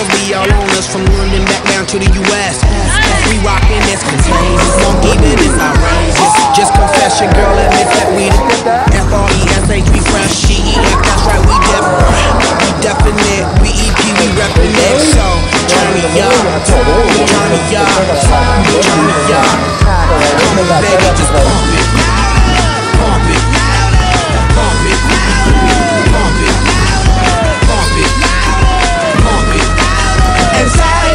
girls be all on us from London back down to the US. We rockin' this contagious, monkey business outrageous. Just confess your girl admits that we the F-R-E-S-H, we fresh, She-E-F, that's right, we definite, B-E-P, we reppin' it. So, turn me up, turn me up, turn me up. Come on baby, just pump it, pump it, pump it, pump it, pump it, pump it. And side,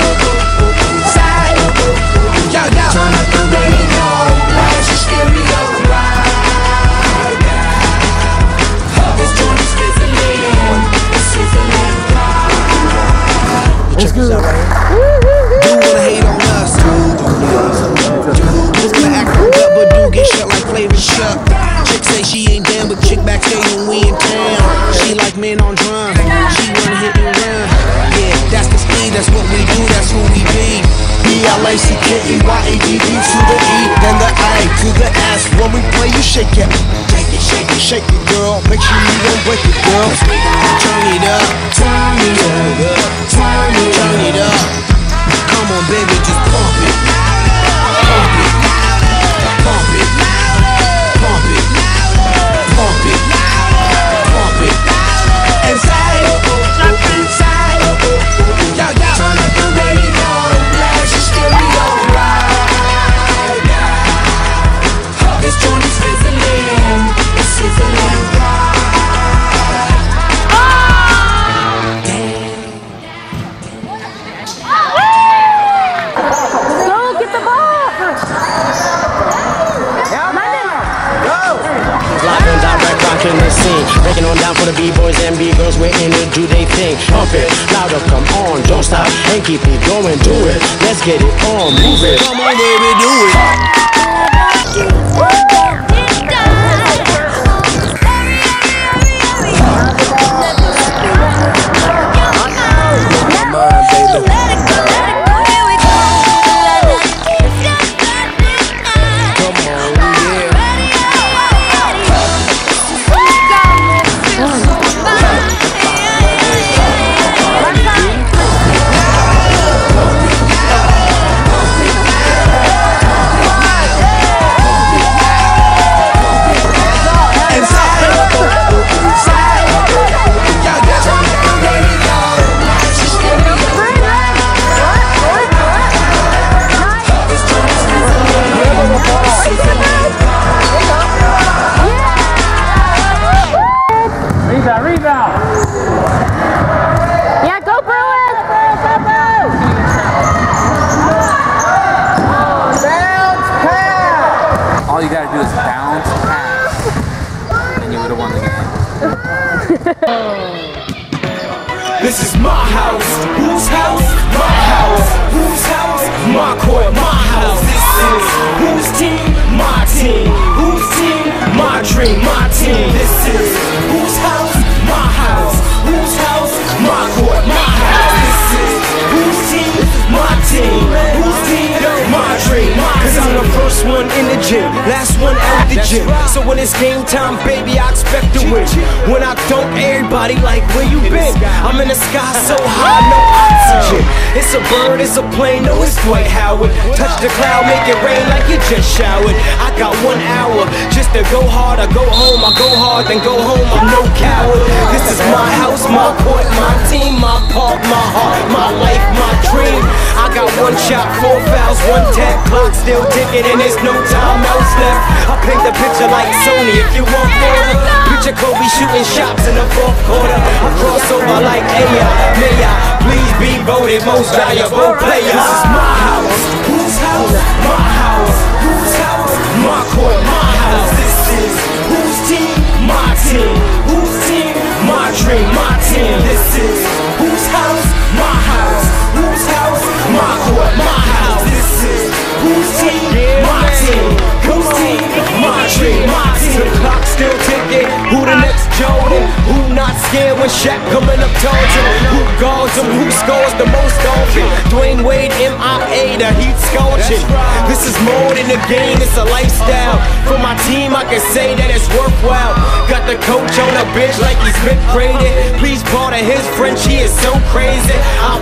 yo, turn up the radio, blast your stereo right now. This joint is sizzling, sizzling right. Check this out right here. Do wanna hate on us, dude's gonna act like up, but dude get shut like Flavor Chuck. Chick say she ain't down, but chick backstage when we in town. She like men on drum, she wanna hit and run. Yeah, that's the speed, that's what we do, that's who we be. B-L-A-C-K-E-Y-A-D-D to the E, then the A to the S. When we play, you shake it, shake it, shake it, shake it, girl. Make sure you don't break it, girl. Turn it up, turn it up, turn it up. Come on, baby, just pump it, pump it, pump it, pump it, pump it, pump it. Inside, inside, yo, turn up the radio, blast your stereo right now. This joint is sizzling, it's sizzling right. Go get the ball! Live and direct, rocking the scene. Breaking on down for the B-boys and B-girls. We're in it, do they think? Pump it, louder, come on. Don't stop and keep it going, do it. Let's get it on, move it. Come on, baby, do it. All you gotta do is bounce, pass, and you would have won the game. This is my house. Whose house? My house. Whose house? My court. My house. This is whose team? My team. Whose team? My dream. My team. This is whose house? My house. Whose house? My court. My house. This is whose team? My team. Whose team? My dream. Cause I'm the first one in the gym, last one out the gym. So when it's game time, baby, I expect to win. When I don't, everybody like, where you been? I'm in the sky so high, no oxygen. It's a bird, it's a plane, no, it's Dwight Howard. Touch the cloud, make it rain like you just showered. I got 1 hour just to go hard or go home. I go hard, then go home, I'm no coward. This is my house, my court, my team, my park, my heart, my life, my dream. I got 1 shot, 4 fouls, 1 tap, clock still ticking and there's no time else left. I paint the picture like Sony if you want water. Picture Kobe shooting shots in the 4th quarter. I cross over like Aya, may I please be voted most valuable player. This is my house. Whose house? My house. Whose house? My court, my house. This is whose team? My team. Whose team? My dream, my team. This is whose house? My house. Whose house? My court, my house. This is whose team? My team. Whose team? My dream, my team. The clock's still ticking. Who the next Jordan? Who not scared when Shaq coming up towards him? Who guards him? Who scores the most often? Dwayne Wade, MIA, the heat scorching. This is more than a game, it's a lifestyle. For my team, I can say that it's worthwhile. Got the coach on a bench like he's fifth graded. Please pardon his French, he is so crazy. I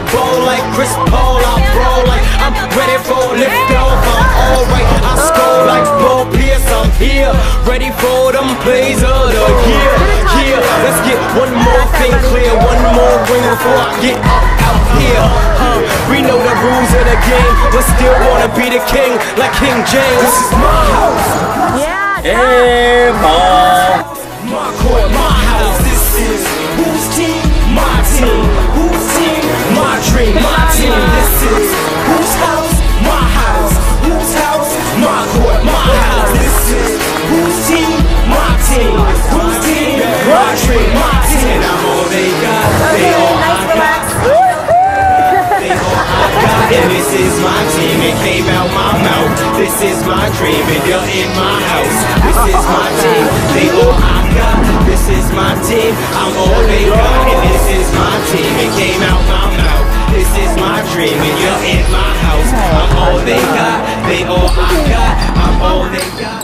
ball like Chris Paul. I brawl like I'm ready for lift off. I'm alright. I score like Paul Pierce. I'm here, ready for them plays of the year. Yeah, let's get one more thing clear, one more ring before I get up out here. We know the rules of the game, but still wanna be the king like King James. This is my house. Yeah. Hey, mom. My court, my house. This is whose team? My team. Whose team? My dream. My team. This is whose house? My house. Whose house? My court, my house. This is whose team? My team. Whose team? My dream. My team. And I'm all they got. They all I got. They all I got. And this is my team. It came out my mouth. This is my dream. And you're in my house. This is my team. They all I got. This is my team. I'm all they got. And this is my team. It came out my mouth. This is my dream. And you're in my house. I'm all they got. They all I got. I'm all they got.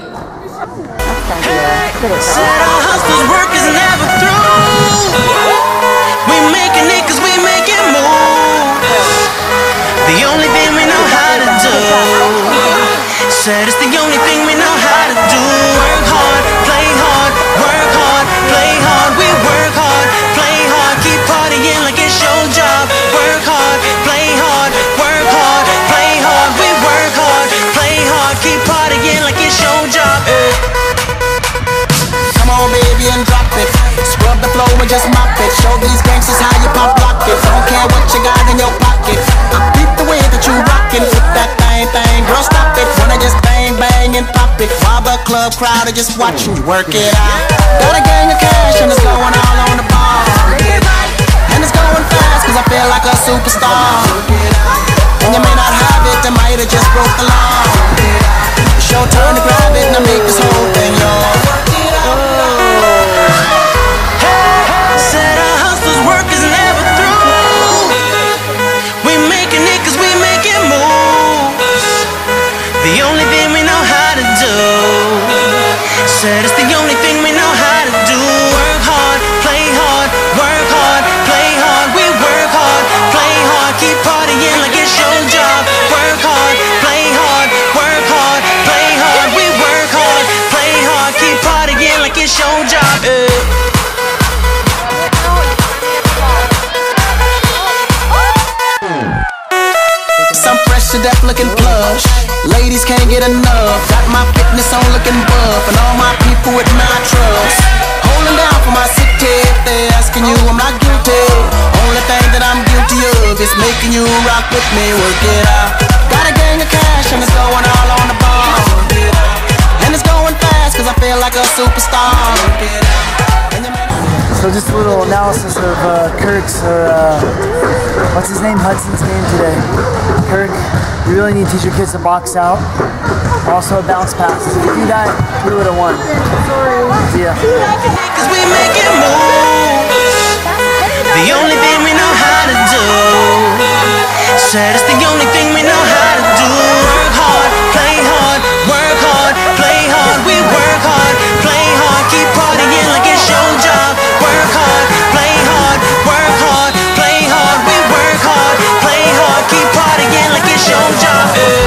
Said our hustle's work is never through. We making it cause we making moves. The only thing we know how to do. Said it's the only thing we know how to do. Work hard, play hard, work hard, play hard. We work hard, play hard, keep partying like it's your job. Work hard, play hard, work hard, play hard. We work hard, play hard, keep partying like it's your job. Come on, baby, and drop it. Scrub the floor and just mop it. Show these gangsters how you pop lock it. Don't care what you got in your pocket. I beat the way that you rockin'. Flip that thing, girl, stop it. Wanna just bang, bang, and pop it. While the club crowd are just watching you work it out. Got a gang of cash and it's going all on the bar. And it's going fast cause I feel like a superstar. And you may not have it, I might have just broke the law. It's your turn to grab it and I make this whole thing yours. Said our hustle's work is never through. We making it cause we making moves. The only thing we know how to do. Said it's the only thing we know how to do. Work hard, play hard, work hard, play hard. We work hard, play hard, keep partying like it's your job. Work hard, play hard, work hard, play hard. We work hard, play hard, keep partying like it's your job. Some fresh to death looking plush. Ladies can't get enough. Got my fitness on looking buff. And all my people with my trust. Holding down for my city. If they're asking you, I'm not guilty. Only thing that I'm guilty of is making you rock with me. Work it out. Got a gang of cash and it's going all on the bar. And it's going fast cause I feel like a superstar. So just a little analysis of Kirk's, or what's his name, Hudson's game today. Kirk, you really need to teach your kids to box out. Also a bounce pass. If you do that, we would have won. Yeah. Cause we making moves. The only thing we know how to do. Said it's the only thing we know how to do. Work hard, play hard, work hard, play hard. We work hard, play hard, keep partying like it's your job. Work hard, play hard, work hard, play hard. We work hard, play hard, keep partying like it's your job.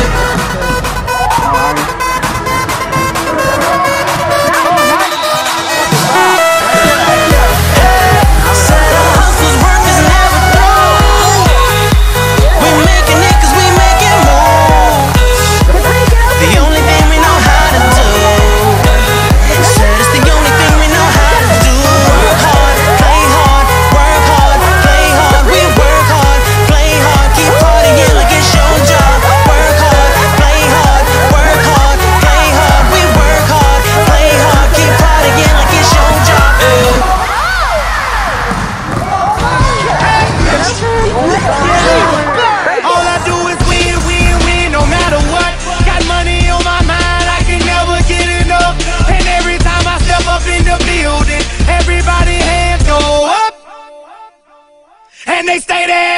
Said our hustle's work is never through. We making it cause we making moves. The only thing we know how to do. Said it's the only thing we know how to do. Work hard, play hard, work hard, play hard. We work hard, play hard, keep partying like it's your job. Work hard, play hard, work hard, play hard. We work hard, play hard, keep partying like it's your job. All I do is win, win, win, no matter what. Got money on my mind, I can never get enough. And every time I step up in the building, everybody hands go up. And they stay there.